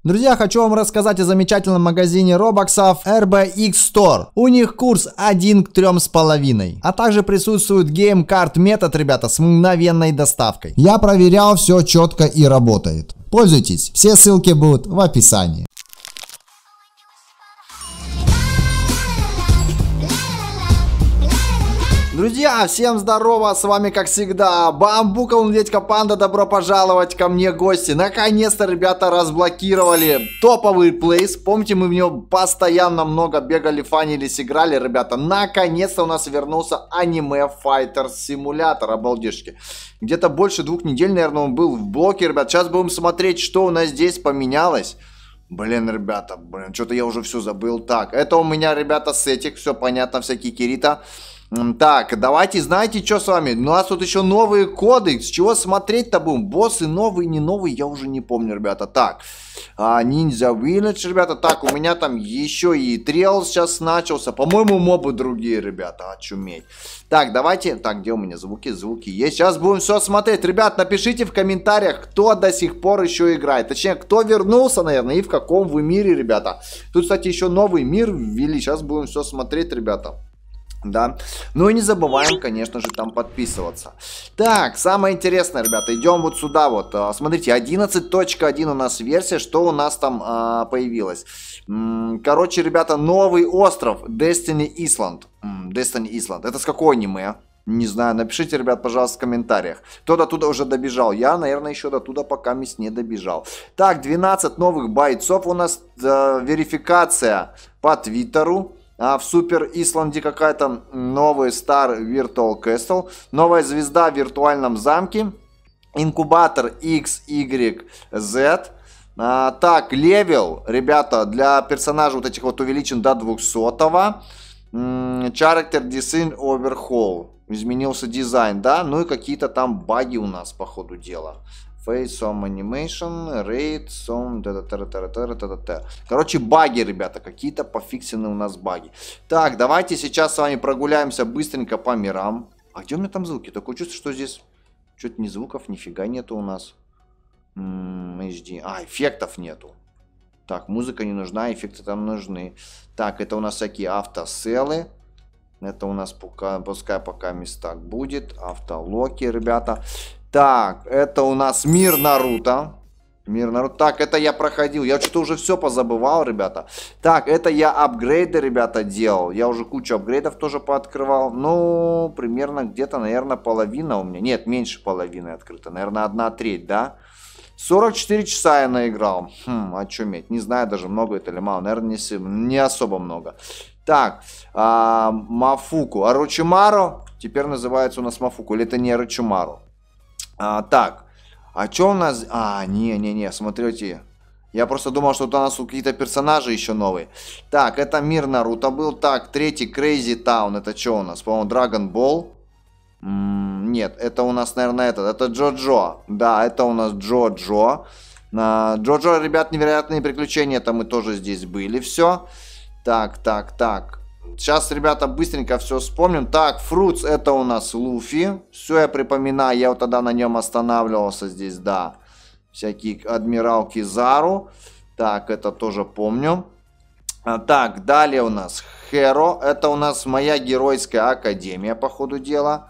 Друзья, хочу вам рассказать о замечательном магазине робоксов RBX Store. У них курс 1 к 3,5. А также присутствует Game Card метод, ребята, с мгновенной доставкой. Я проверял, все четко и работает. Пользуйтесь, все ссылки будут в описании. Друзья, всем здорово, с вами как всегда Бамбукл, Дядька Панда, добро пожаловать ко мне, гости. Наконец-то, ребята, разблокировали топовый плейс. Помните, мы в него постоянно много бегали, фанились, играли, ребята. Наконец-то у нас вернулся аниме Fighter Simulator, обалдешки. Где-то больше 2 недель, наверное, он был в блоке, ребят. Сейчас будем смотреть, что у нас здесь поменялось. Блин, ребята, что-то я уже все забыл. Так, это у меня, ребята, сетик, все понятно, всякие Кирита. Так, давайте, знаете, что с вами? У нас тут еще новые коды. С чего смотреть-то будем? Боссы новые, не новые, я уже не помню, ребята. Так, Ninja Village, ребята. Так, у меня там еще и Трейл сейчас начался. По-моему, мобы другие, ребята. Очуметь. Так, давайте. Так, где у меня звуки? Звуки есть. Сейчас будем все смотреть. Ребят, напишите в комментариях, кто до сих пор еще играет. Точнее, кто вернулся, наверное, и в каком вы мире, ребята. Тут, кстати, еще новый мир ввели. Сейчас будем все смотреть, ребята. Да, ну и не забываем, конечно же, там подписываться. Так, самое интересное, ребята, идем вот сюда вот. Смотрите, 11.1 у нас версия, что у нас там появилось. Короче, ребята, новый остров Destiny Island. Destiny Island, это с какого аниме? Не знаю, напишите, ребят, пожалуйста, в комментариях. Кто до туда уже добежал? Я, наверное, еще до туда пока не добежал. Так, 12 новых бойцов у нас, верификация по Твиттеру. А в Супер Исланде какая-то новый Star Virtual Castle, новая звезда в виртуальном замке, инкубатор XYZ. Так, левел, ребята, для персонажей вот этих вот увеличен до 200-го. Character Design Overhaul, изменился дизайн, да, ну и какие-то там баги у нас по ходу дела. Face, Some Animation, Raid, Some... Короче, баги, ребята. Какие-то пофиксены у нас баги. Так, давайте сейчас с вами прогуляемся быстренько по мирам. А где у меня там звуки? Такое чувство, что здесь... Что-то ни звуков, нифига нету у нас. HD. Эффектов нету. Так, музыка не нужна, эффекты там нужны. Так, это у нас всякие автоселы. Это у нас пускай пока местак будет. Автолоки, ребята. Так, это у нас мир Наруто. Мир Наруто. Так, это я проходил. Я что-то уже все позабывал, ребята. Так, это я апгрейды, ребята, делал. Я уже кучу апгрейдов тоже пооткрывал. Ну, примерно где-то, наверное, половина у меня. Нет, меньше половины открыто. Наверное, 1/3, да? 44 часа я наиграл. Очуметь. Не знаю даже, много это или мало. Наверное, не особо много. Так, Мафуку. Орочимару. Теперь называется у нас Мафуку. Или это не Орочимару? Так, а что у нас... не, смотрите. Я просто думал, что у нас какие-то персонажи еще новые. Так, это мир Наруто был. Так, третий Crazy Town. Это что у нас? По-моему, Dragon Ball. Нет, это у нас, наверное, это Джоджо. Да, это у нас Джоджо. Джоджо, ребят, невероятные приключения. Это мы тоже здесь были. Все. Так. Сейчас, ребята, быстренько все вспомним. Так, Фрутс, это у нас Луфи. Все я припоминаю, я вот тогда на нем останавливался здесь, да. Всякие адмирал Кизару. Так, это тоже помню. Так, далее у нас Хэро. Это у нас моя геройская академия, по ходу дела.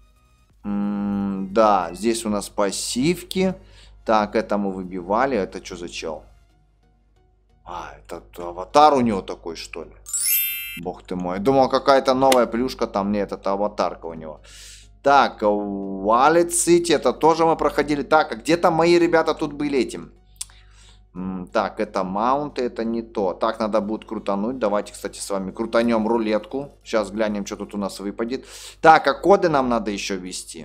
Да, здесь у нас пассивки. Так, это мы выбивали. Это что за чел? Это аватар у него такой, что ли? Бог ты мой. Думал, какая-то новая плюшка там. Нет, это аватарка у него. Так, Wallet City. Это тоже мы проходили. Так, а где-то мои ребята тут были этим. Так, это маунты. Это не то. Так, надо будет крутануть. Давайте, кстати, с вами крутанем рулетку. Сейчас глянем, что тут у нас выпадет. Так, а коды нам надо еще ввести.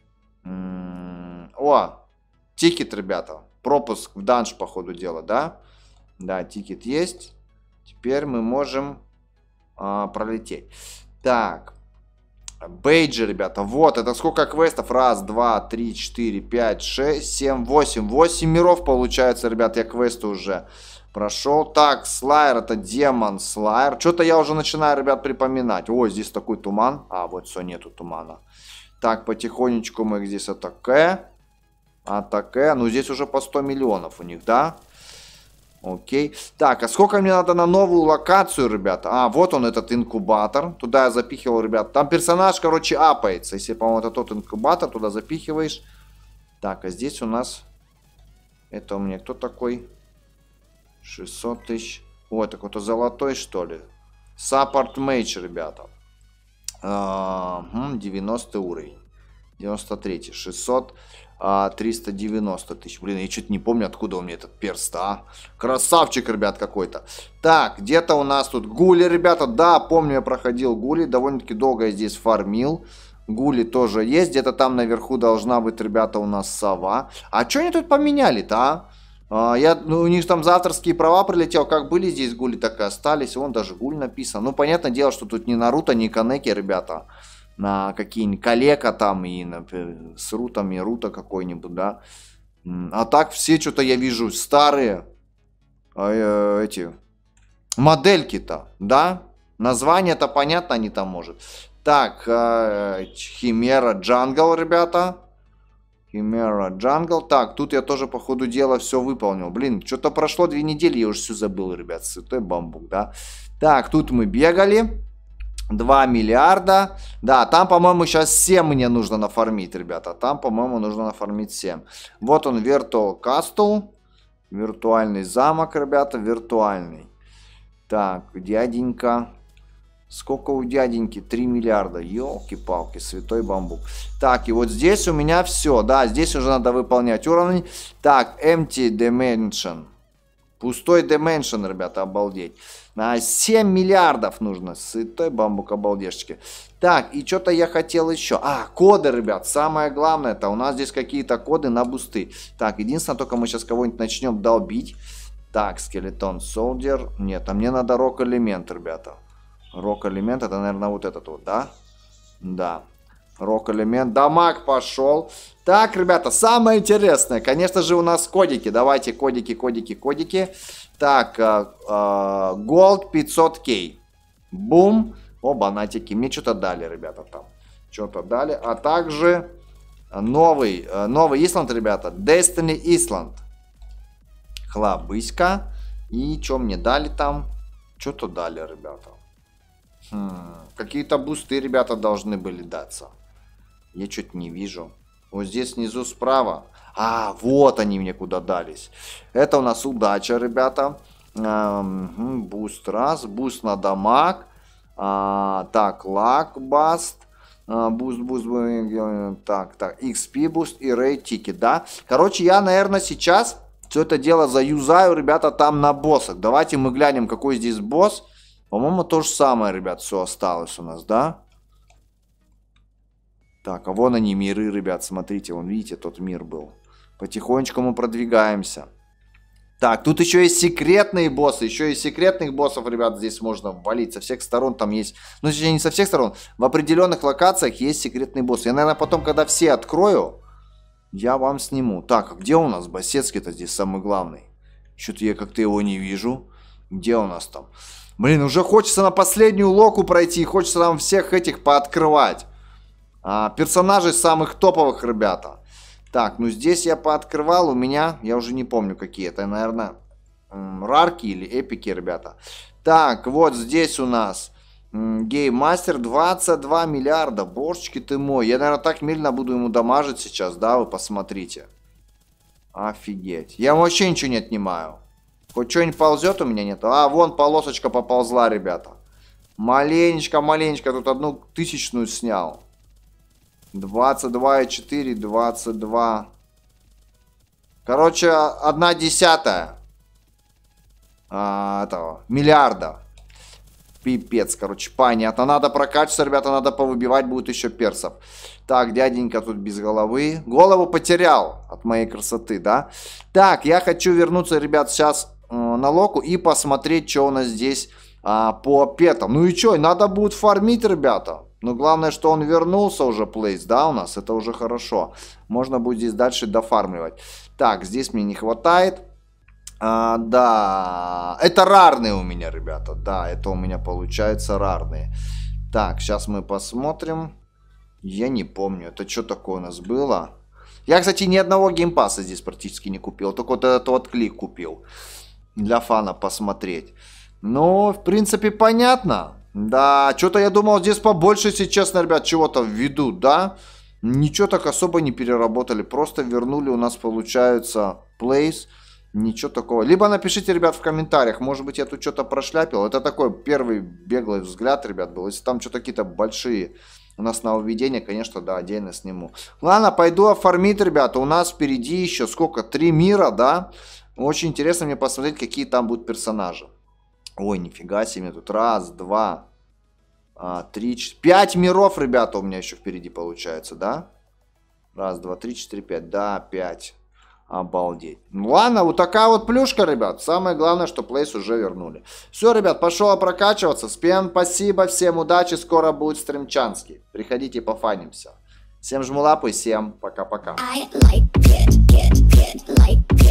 Тикет, ребята. Пропуск в данж, по ходу дела, да? Да, тикет есть. Теперь мы можем... пролететь. Так. Бейджи, ребята. Вот, это сколько квестов? 1, 2, 3, 4, 5, 6, 7, 8. 8 миров получается, ребят. Я квесты уже прошел. Так, Слайер, это демон Слайер. Что-то я уже начинаю, ребят, припоминать. Ой, здесь такой туман. Вот все, нету тумана. Так, потихонечку мы их здесь атаке. Ну, здесь уже по 100 миллионов у них, да? Окей. Так, а сколько мне надо на новую локацию, ребята? А, вот он, этот инкубатор. Туда я запихивал, ребят. Там персонаж, короче, апается. Если, по-моему, это тот инкубатор, туда запихиваешь. Так, а здесь у нас... Это у меня кто такой? 600 тысяч. Ой, так вот золотой, что ли? Саппорт мейдж, ребята. 90 уровень. 93. 600... 390 тысяч. Блин, я что-то не помню, откуда у меня этот перст, а. Красавчик, ребят, какой-то. Так, где-то у нас тут гули, ребята. Да, помню, я проходил гули. Довольно-таки долго я здесь фармил. Гули тоже есть. Где-то там наверху должна быть, ребята, у нас сова. А что они тут поменяли-то, а? У них там за авторские права прилетел. Как были здесь гули, так и остались. Вон даже гуль написан. Ну, понятное дело, что тут не Наруто, не Канеки, ребята. На какие-нибудь Калека там и с Рутами, Рута какой-нибудь, да. А так все что-то я вижу старые эти модельки-то, да. Название-то понятно они там может. Так, Химера Джангл, ребята. Химера Джангл. Так, тут я тоже по ходу дела все выполнил. Блин, что-то прошло 2 недели, я уже все забыл, ребят. Святой бамбук, да. Так, тут мы бегали. 2 миллиарда. Да, там, по-моему, сейчас 7 мне нужно нафармить, ребята. Там, по-моему, нужно нафармить 7. Вот он, Virtual Castle. Виртуальный замок, ребята, виртуальный. Так, дяденька. Сколько у дяденьки? 3 миллиарда. Ёлки-палки, святой бамбук. Так, и вот здесь у меня все. Да, здесь уже надо выполнять уровень. Так, Empty Dimension. Пустой Dimension, ребята, обалдеть. На 7 миллиардов нужно. Святой бамбук, обалдешечки. Так, и что-то я хотел еще. А, коды, ребят. Самое главное, это у нас здесь какие-то коды на бусты. Так, единственное, только мы сейчас кого-нибудь начнем долбить. Так, Skeleton Soldier. Нет, а мне надо рок-элемент, ребята. Рок-элемент, это, наверное, вот этот вот, да? Да. Рок-элемент. Дамаг пошел. Так, ребята, самое интересное. Конечно же, у нас кодики. Давайте кодики, кодики, кодики. Так, Gold 500k. Бум. Оба натики. Мне что-то дали, ребята, там. Что-то дали. А также новый Исланд, ребята. Destiny Исланд. Хлабыська. И что мне дали там? Что-то дали, ребята. Какие-то бусты, ребята, должны были даться. Я что-то не вижу. Вот здесь внизу справа. А, вот они мне куда дались. Это у нас удача, ребята. Буст раз. Буст на дамаг. Так, лак баст. Буст. Так, XP буст и рей тикет, да? Короче, я, наверное, сейчас все это дело заюзаю, ребята, там на боссах. Давайте мы глянем, какой здесь босс. По-моему, то же самое, ребят, все осталось у нас, да? Так, а вон они, миры, ребят, смотрите, вон, видите, тот мир был. Потихонечку мы продвигаемся. Так, тут еще есть секретные боссы, еще и секретных боссов, ребят, здесь можно валить. Со всех сторон там есть, ну, не со всех сторон, в определенных локациях есть секретные боссы. Я, наверное, потом, когда все открою, я вам сниму. Так, а где у нас Басецкий-то здесь самый главный? Что-то я как-то его не вижу. Где у нас там? Блин, уже хочется на последнюю локу пройти. Хочется нам всех этих пооткрывать. Персонажей самых топовых, ребята. Так, ну здесь я пооткрывал. У меня, я уже не помню какие. Это, наверное, рарки или эпики, ребята. Так, вот здесь у нас Гейммастер 22 миллиарда. Божечки ты мой. Я, наверное, так медленно буду ему дамажить сейчас, да? Вы посмотрите. Офигеть. Я вообще ничего не отнимаю. Хоть что-нибудь ползет у меня нет? А, вон полосочка поползла, ребята. Маленечко, маленечко. Тут 1000 снял. 22,4, 22. Короче, 1/10 этого миллиарда. Пипец, короче, понятно. Надо прокачиваться, ребята, надо повыбивать будет еще персов. Так, дяденька тут без головы. Голову потерял от моей красоты, да? Так, я хочу вернуться, ребят, сейчас на локу и посмотреть, что у нас здесь по петам. Ну и что, надо будет фармить, ребята. Но главное, что он вернулся уже, плейс, да, у нас. Это уже хорошо. Можно будет здесь дальше дофармливать. Так, здесь мне не хватает. Да, это рарные у меня, ребята. Да, это у меня получается рарные. Так, сейчас мы посмотрим. Я не помню, это что такое у нас было. Я, кстати, ни одного геймпасса здесь практически не купил. Только вот этот вот клик купил. для фана посмотреть. Ну, в принципе, понятно. Да, что-то я думал, здесь побольше, если честно, ребят, чего-то введут, да? Ничего так особо не переработали. Просто вернули у нас, получается, Place. Ничего такого. Либо напишите, ребят, в комментариях. Может быть, я тут что-то прошляпил. Это такой первый беглый взгляд, ребят, был. Если там что-то какие-то большие у нас нововведения, конечно, да, отдельно сниму. Ладно, пойду оформить, ребята. У нас впереди еще сколько? 3 мира, да? Очень интересно мне посмотреть, какие там будут персонажи. Ой, нифига себе. Тут раз, два, 3, 4, 5 миров, ребята, у меня еще впереди получается, да? Раз, два, 3, 4, 5. Да, 5. Обалдеть. Ну ладно, вот такая вот плюшка, ребят. Самое главное, что Place уже вернули. Все, ребят, пошел прокачиваться. Всем спасибо, всем удачи. Скоро будет стримчанский. Приходите, пофанимся. Всем жму лапы, всем пока-пока.